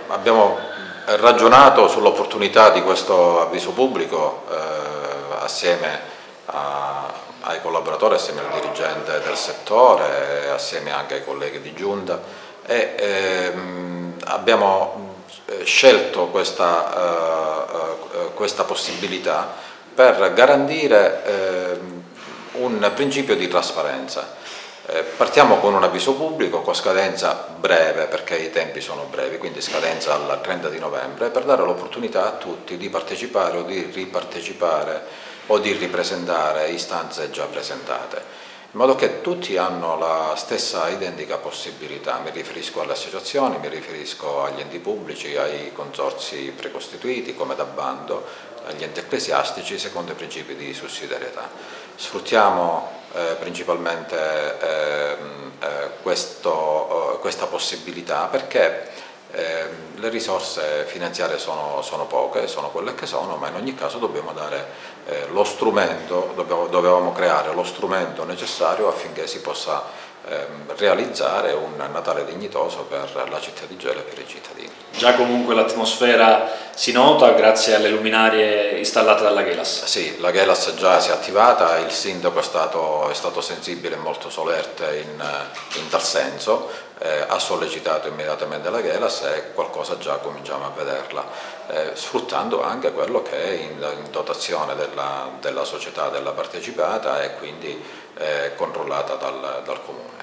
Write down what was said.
abbiamo ragionato sull'opportunità di questo avviso pubblico assieme ai collaboratori, assieme al dirigente del settore, assieme anche ai colleghi di giunta e abbiamo scelto questa possibilità per garantire un principio di trasparenza. Partiamo con un avviso pubblico con scadenza breve, perché i tempi sono brevi, quindi scadenza al 30 di novembre, per dare l'opportunità a tutti di partecipare o di ripartecipare o di ripresentare istanze già presentate, in modo che tutti hanno la stessa identica possibilità. Mi riferisco alle associazioni, mi riferisco agli enti pubblici, ai consorzi precostituiti come da bando, agli enti ecclesiastici secondo i principi di sussidiarietà. Sfruttiamo principalmente questa possibilità perché le risorse finanziarie sono poche, sono quelle che sono, ma in ogni caso dobbiamo dare lo strumento, dovevamo creare lo strumento necessario affinché si possa realizzare un Natale dignitoso per la città di Gela e per i cittadini. Già comunque l'atmosfera si nota grazie alle luminarie installate dalla Gelas? Sì, la Gelas già si è attivata, il sindaco è stato sensibile e molto solerte in tal senso, ha sollecitato immediatamente la Gelas e qualcosa già cominciamo a vederla, sfruttando anche quello che è in dotazione della società, della partecipata e quindi controllata dal Comune.